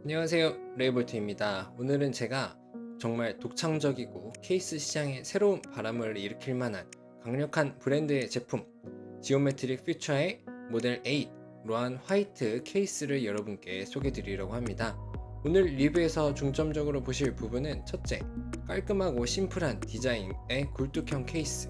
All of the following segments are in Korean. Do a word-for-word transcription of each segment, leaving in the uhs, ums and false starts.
안녕하세요, 레이볼트입니다. 오늘은 제가 정말 독창적이고 케이스 시장에 새로운 바람을 일으킬 만한 강력한 브랜드의 제품 지오메트릭 퓨처의 모델 에잇 로한 화이트 케이스를 여러분께 소개해 드리려고 합니다. 오늘 리뷰에서 중점적으로 보실 부분은 첫째, 깔끔하고 심플한 디자인의 굴뚝형 케이스.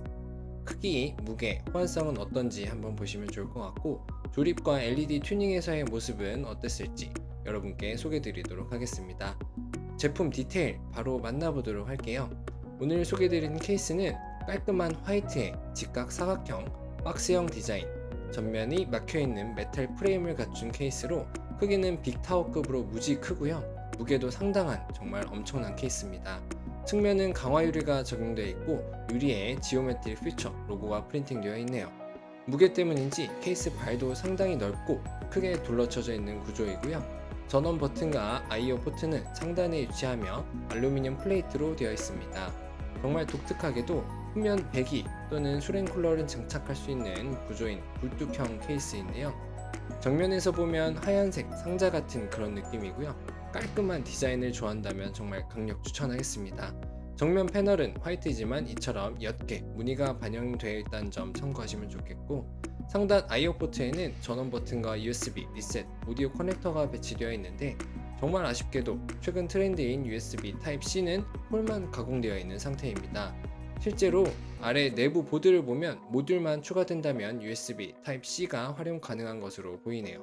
크기, 무게, 호환성은 어떤지 한번 보시면 좋을 것 같고, 조립과 엘이디 튜닝에서의 모습은 어땠을지 여러분께 소개해 드리도록 하겠습니다. 제품 디테일 바로 만나보도록 할게요. 오늘 소개해 드리는 케이스는 깔끔한 화이트에 직각 사각형 박스형 디자인, 전면이 막혀있는 메탈 프레임을 갖춘 케이스로 크기는 빅타워급으로 무지 크고요, 무게도 상당한 정말 엄청난 케이스입니다. 측면은 강화 유리가 적용되어 있고 유리에 지오메트릭 퓨처 로고가 프린팅되어 있네요. 무게 때문인지 케이스 발도 상당히 넓고 크게 둘러쳐져 있는 구조이고요. 전원 버튼과 아이오 포트는 상단에 위치하며 알루미늄 플레이트로 되어 있습니다. 정말 독특하게도 후면 배기 또는 수랭 쿨러를 장착할 수 있는 구조인 굴뚝형 케이스인데요. 정면에서 보면 하얀색 상자 같은 그런 느낌이고요. 깔끔한 디자인을 좋아한다면 정말 강력 추천하겠습니다. 정면 패널은 화이트이지만 이처럼 옅게 무늬가 반영되어 있다는 점 참고하시면 좋겠고, 상단 아이오 포트에는 전원 버튼과 유에스비, 리셋, 오디오 커넥터가 배치되어 있는데 정말 아쉽게도 최근 트렌드인 유에스비 타입 씨는 홀만 가공되어 있는 상태입니다. 실제로 아래 내부 보드를 보면 모듈만 추가된다면 유에스비 타입 씨가 활용 가능한 것으로 보이네요.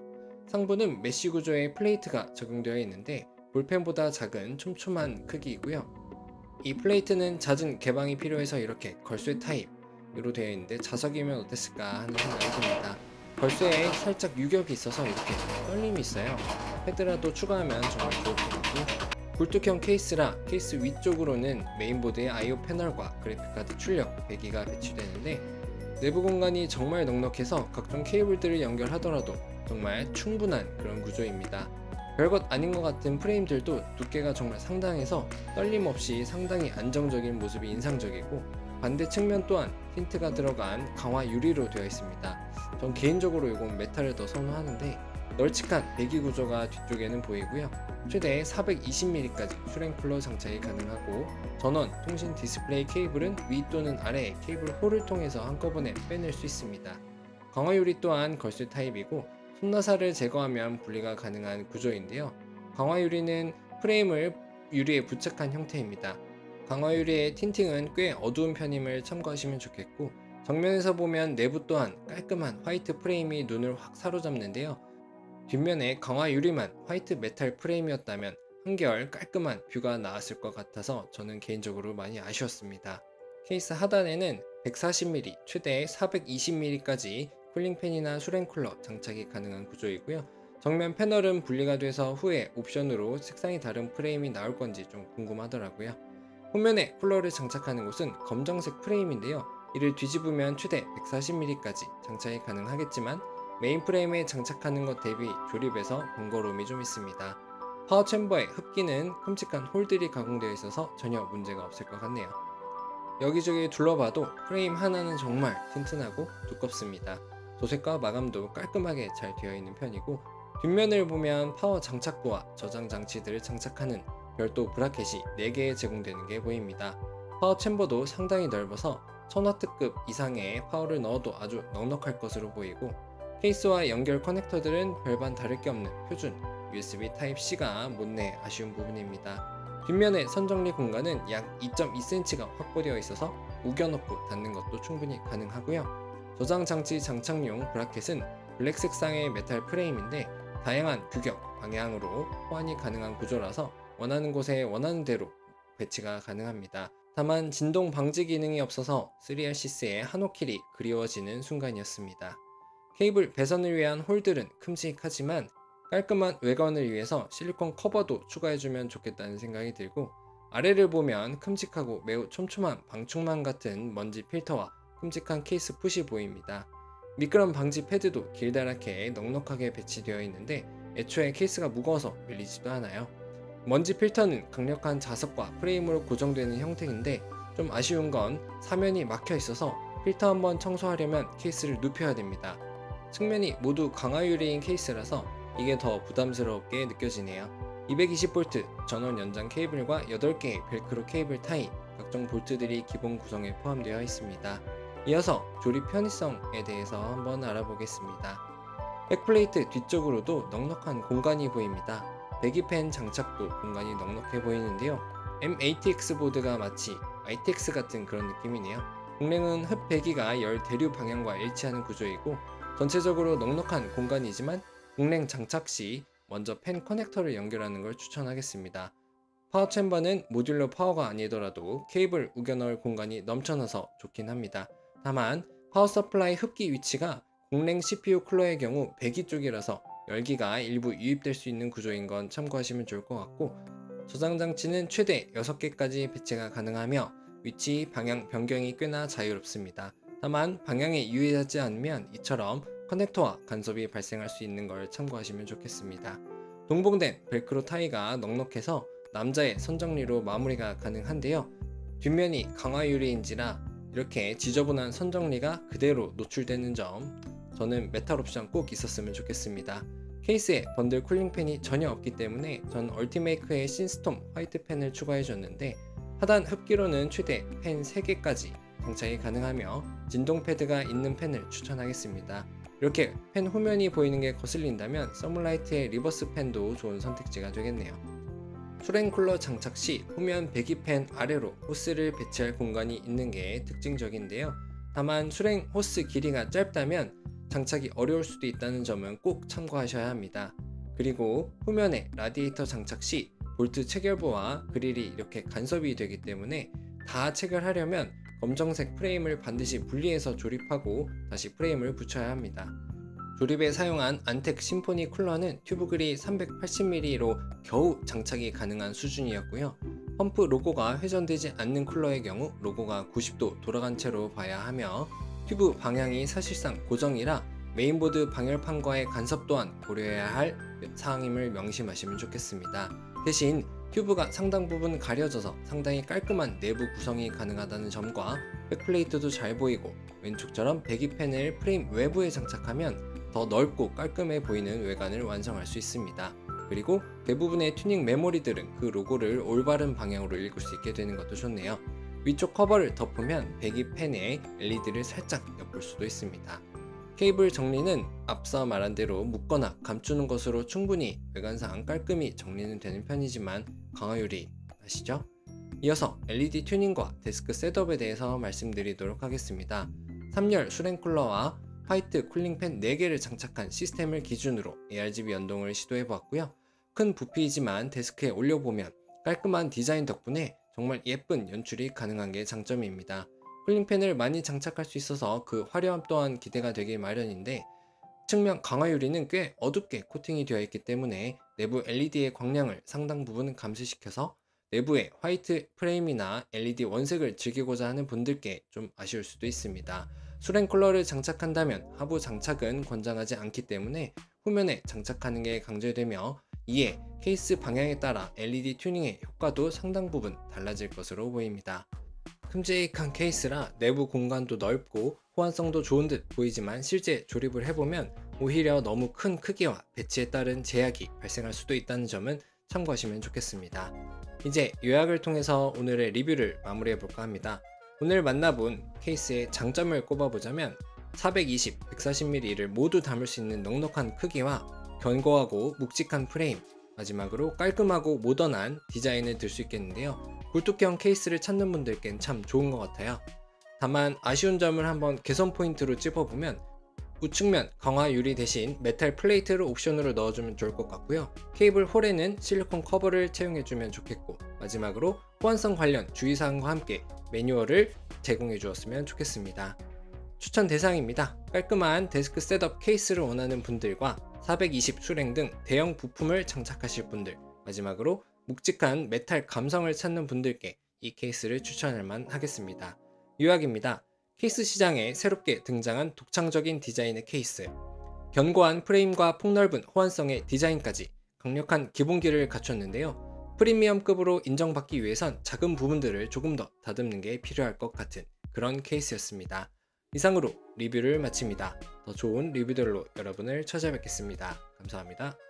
상부는 메쉬 구조의 플레이트가 적용되어 있는데 볼펜보다 작은 촘촘한 크기이고요. 이 플레이트는 잦은 개방이 필요해서 이렇게 걸쇠 타입으로 되어 있는데 자석이면 어땠을까 하는 생각이 듭니다. 걸쇠에 살짝 유격이 있어서 이렇게 떨림이 있어요. 헤드라도 추가하면 정말 좋을 것 같고, 굴뚝형 케이스라 케이스 위쪽으로는 메인보드의 아이오 패널과 그래픽카드 출력, 배기가 배치되는데 내부 공간이 정말 넉넉해서 각종 케이블들을 연결하더라도 정말 충분한 그런 구조입니다. 별것 아닌 것 같은 프레임들도 두께가 정말 상당해서 떨림 없이 상당히 안정적인 모습이 인상적이고, 반대 측면 또한 틴트가 들어간 강화 유리로 되어 있습니다. 전 개인적으로 이건 메탈을 더 선호하는데 널찍한 배기 구조가 뒤쪽에는 보이고요. 최대 사백이십 밀리미터까지 수랭 쿨러 장착이 가능하고, 전원, 통신 디스플레이 케이블은 위 또는 아래 케이블 홀을 통해서 한꺼번에 빼낼 수 있습니다. 강화 유리 또한 걸쇠 타입이고 손나사를 제거하면 분리가 가능한 구조인데요. 강화 유리는 프레임을 유리에 부착한 형태입니다. 강화 유리의 틴팅은 꽤 어두운 편임을 참고하시면 좋겠고, 정면에서 보면 내부 또한 깔끔한 화이트 프레임이 눈을 확 사로잡는데요. 뒷면에 강화 유리만 화이트 메탈 프레임이었다면 한결 깔끔한 뷰가 나왔을 것 같아서 저는 개인적으로 많이 아쉬웠습니다. 케이스 하단에는 백사십 밀리미터, 최대 사백이십 밀리미터까지 쿨링팬이나 수랭쿨러 장착이 가능한 구조이고요. 정면 패널은 분리가 돼서 후에 옵션으로 색상이 다른 프레임이 나올 건지 좀 궁금하더라고요. 후면에 쿨러를 장착하는 곳은 검정색 프레임인데요. 이를 뒤집으면 최대 백사십 밀리미터까지 장착이 가능하겠지만 메인 프레임에 장착하는 것 대비 조립에서 번거로움이 좀 있습니다. 파워 챔버의 흡기는 큼직한 홀들이 가공되어 있어서 전혀 문제가 없을 것 같네요. 여기저기 둘러봐도 프레임 하나는 정말 튼튼하고 두껍습니다. 도색과 마감도 깔끔하게 잘 되어 있는 편이고, 뒷면을 보면 파워 장착부와 저장 장치들을 장착하는 별도 브라켓이 네 개 제공되는 게 보입니다. 파워 챔버도 상당히 넓어서 천 와트급 이상의 파워를 넣어도 아주 넉넉할 것으로 보이고, 케이스와 연결 커넥터들은 별반 다를 게 없는 표준 유에스비 타입 씨가 못내 아쉬운 부분입니다. 뒷면의 선정리 공간은 약 이 점 이 센티미터가 확보되어 있어서 우겨넣고 닫는 것도 충분히 가능하고요. 저장 장치 장착용 브라켓은 블랙 색상의 메탈 프레임인데 다양한 규격, 방향으로 호환이 가능한 구조라서 원하는 곳에 원하는 대로 배치가 가능합니다. 다만 진동 방지 기능이 없어서 쓰리알시스의 한호킬이 그리워지는 순간이었습니다. 케이블 배선을 위한 홀들은 큼직하지만 깔끔한 외관을 위해서 실리콘 커버도 추가해주면 좋겠다는 생각이 들고, 아래를 보면 큼직하고 매우 촘촘한 방충망 같은 먼지 필터와 큼직한 케이스 풋이 보입니다. 미끄럼 방지 패드도 길다랗게 넉넉하게 배치되어 있는데 애초에 케이스가 무거워서 밀리지도 않아요. 먼지 필터는 강력한 자석과 프레임으로 고정되는 형태인데 좀 아쉬운 건 사면이 막혀 있어서 필터 한번 청소하려면 케이스를 눕혀야 됩니다. 측면이 모두 강화 유리인 케이스라서 이게 더 부담스럽게 느껴지네요. 이백이십 볼트 전원 연장 케이블과 여덟 개의 벨크로 케이블 타이, 각종 볼트들이 기본 구성에 포함되어 있습니다. 이어서 조립 편의성에 대해서 한번 알아보겠습니다. 백플레이트 뒤쪽으로도 넉넉한 공간이 보입니다. 배기팬 장착도 공간이 넉넉해 보이는데요. 엠 에이티엑스 보드가 마치 아이티엑스 같은 그런 느낌이네요. 공랭은 흡 배기가 열 대류 방향과 일치하는 구조이고, 전체적으로 넉넉한 공간이지만 공랭 장착 시 먼저 팬 커넥터를 연결하는 걸 추천하겠습니다. 파워 챔버는 모듈러 파워가 아니더라도 케이블 우겨 넣을 공간이 넘쳐나서 좋긴 합니다. 다만 파워 서플라이 흡기 위치가 공랭 씨피유 쿨러의 경우 배기 쪽이라서 열기가 일부 유입될 수 있는 구조인 건 참고하시면 좋을 것 같고, 저장 장치는 최대 여섯 개까지 배치가 가능하며 위치, 방향 변경이 꽤나 자유롭습니다. 다만 방향에 유의하지 않으면 이처럼 커넥터와 간섭이 발생할 수 있는 걸 참고하시면 좋겠습니다. 동봉된 벨크로 타이가 넉넉해서 남자의 선정리로 마무리가 가능한데요. 뒷면이 강화 유리인지라 이렇게 지저분한 선정리가 그대로 노출되는 점, 저는 메탈 옵션 꼭 있었으면 좋겠습니다. 케이스에 번들 쿨링팬이 전혀 없기 때문에 전 얼티메이크의 신스톰 화이트 팬을 추가해줬는데, 하단 흡기로는 최대 팬 세 개까지 장착이 가능하며 진동 패드가 있는 팬을 추천하겠습니다. 이렇게 팬 후면이 보이는 게 거슬린다면 서물라이트의 리버스 팬도 좋은 선택지가 되겠네요. 수랭 쿨러 장착 시 후면 배기팬 아래로 호스를 배치할 공간이 있는 게 특징적인데요. 다만 수랭 호스 길이가 짧다면 장착이 어려울 수도 있다는 점은 꼭 참고하셔야 합니다. 그리고 후면에 라디에이터 장착 시 볼트 체결부와 그릴이 이렇게 간섭이 되기 때문에 다 체결하려면 검정색 프레임을 반드시 분리해서 조립하고 다시 프레임을 붙여야 합니다. 조립에 사용한 안텍 심포니 쿨러는 튜브글이 삼백팔십 밀리미터로 겨우 장착이 가능한 수준이었고요. 펌프 로고가 회전되지 않는 쿨러의 경우 로고가 구십 도 돌아간 채로 봐야 하며, 튜브 방향이 사실상 고정이라 메인보드 방열판과의 간섭 또한 고려해야 할 사항임을 명심하시면 좋겠습니다. 대신 튜브가 상당 부분 가려져서 상당히 깔끔한 내부 구성이 가능하다는 점과 백플레이트도 잘 보이고 왼쪽처럼 배기팬을 프레임 외부에 장착하면 더 넓고 깔끔해 보이는 외관을 완성할 수 있습니다. 그리고 대부분의 튜닝 메모리들은 그 로고를 올바른 방향으로 읽을 수 있게 되는 것도 좋네요. 위쪽 커버를 덮으면 배기팬에 엘이디를 살짝 엿볼 수도 있습니다. 케이블 정리는 앞서 말한 대로 묶거나 감추는 것으로 충분히 외관상 깔끔히 정리는 되는 편이지만 강화유리 아시죠? 이어서 엘이디 튜닝과 데스크 셋업에 대해서 말씀드리도록 하겠습니다. 삼 열 수랭 쿨러와 화이트 쿨링팬 네 개를 장착한 시스템을 기준으로 에이알지비 연동을 시도해보았고요. 큰 부피이지만 데스크에 올려보면 깔끔한 디자인 덕분에 정말 예쁜 연출이 가능한 게 장점입니다. 쿨링팬을 많이 장착할 수 있어서 그 화려함 또한 기대가 되길 마련인데, 측면 강화 유리는 꽤 어둡게 코팅이 되어 있기 때문에 내부 엘이디의 광량을 상당 부분 감소시켜서 내부에 화이트 프레임이나 엘이디 원색을 즐기고자 하는 분들께 좀 아쉬울 수도 있습니다. 수랭 쿨러를 장착한다면 하부 장착은 권장하지 않기 때문에 후면에 장착하는 게 강조되며, 이에 케이스 방향에 따라 엘이디 튜닝의 효과도 상당 부분 달라질 것으로 보입니다. 큼직한 케이스라 내부 공간도 넓고 호환성도 좋은 듯 보이지만 실제 조립을 해보면 오히려 너무 큰 크기와 배치에 따른 제약이 발생할 수도 있다는 점은 참고하시면 좋겠습니다. 이제 요약을 통해서 오늘의 리뷰를 마무리해볼까 합니다. 오늘 만나본 케이스의 장점을 꼽아보자면 사백이십, 백사십 밀리미터를 모두 담을 수 있는 넉넉한 크기와 견고하고 묵직한 프레임, 마지막으로 깔끔하고 모던한 디자인을 들 수 있겠는데요. 굴뚝형 케이스를 찾는 분들께는 참 좋은 것 같아요. 다만 아쉬운 점을 한번 개선 포인트로 찝어보면 우측면 강화 유리 대신 메탈 플레이트를 옵션으로 넣어주면 좋을 것 같고요. 케이블 홀에는 실리콘 커버를 채용해주면 좋겠고, 마지막으로 호환성 관련 주의사항과 함께 매뉴얼을 제공해 주었으면 좋겠습니다. 추천 대상입니다. 깔끔한 데스크 셋업 케이스를 원하는 분들과 사백이십 수랭 등 대형 부품을 장착하실 분들, 마지막으로 묵직한 메탈 감성을 찾는 분들께 이 케이스를 추천할 만 하겠습니다. 요약입니다. 케이스 시장에 새롭게 등장한 독창적인 디자인의 케이스, 견고한 프레임과 폭넓은 호환성의 디자인까지 강력한 기본기를 갖췄는데요. 프리미엄급으로 인정받기 위해선 작은 부분들을 조금 더 다듬는 게 필요할 것 같은 그런 케이스였습니다. 이상으로 리뷰를 마칩니다. 더 좋은 리뷰들로 여러분을 찾아뵙겠습니다. 감사합니다.